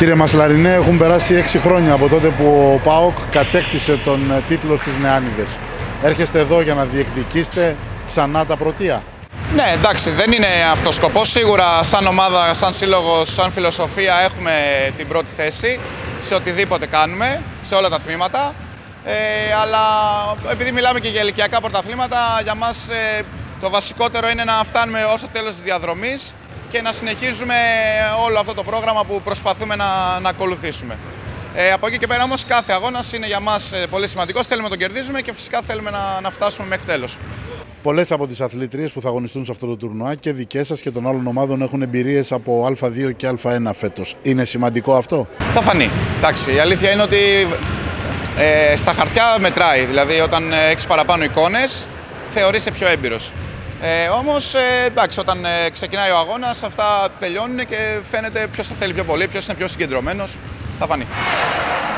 Κύριε Μασλαρινέ, έχουν περάσει 6 χρόνια από τότε που ο ΠΑΟΚ κατέκτησε τον τίτλο στις Νεάνιδες. Έρχεστε εδώ για να διεκδικήσετε ξανά τα πρωτεία. Ναι, εντάξει, δεν είναι αυτός σκοπός. Σίγουρα σαν ομάδα, σαν σύλλογος, σαν φιλοσοφία έχουμε την πρώτη θέση σε οτιδήποτε κάνουμε, σε όλα τα τμήματα. Αλλά επειδή μιλάμε και για ηλικιακά πρωταθλήματα, για μας το βασικότερο είναι να φτάνουμε ως το τέλος της διαδρομής και να συνεχίζουμε όλο αυτό το πρόγραμμα που προσπαθούμε να ακολουθήσουμε. Από εκεί και πέρα όμως κάθε αγώνας είναι για μας πολύ σημαντικός, θέλουμε να τον κερδίζουμε και φυσικά θέλουμε να φτάσουμε μέχρι τέλος. Πολλές από τις αθλητρίες που θα αγωνιστούν σε αυτό το τουρνουά και δικές σας και των άλλων ομάδων έχουν εμπειρίες από Α2 και Α1 φέτος. Είναι σημαντικό αυτό? Θα φανεί. Εντάξει, η αλήθεια είναι ότι στα χαρτιά μετράει, δηλαδή όταν έχεις παραπάνω εικόνες θεωρείσαι πιο έμπειρος. Όμως εντάξει, όταν ξεκινάει ο αγώνας αυτά τελειώνουν και φαίνεται ποιος θα θέλει πιο πολύ, ποιος είναι πιο συγκεντρωμένος, θα φανεί.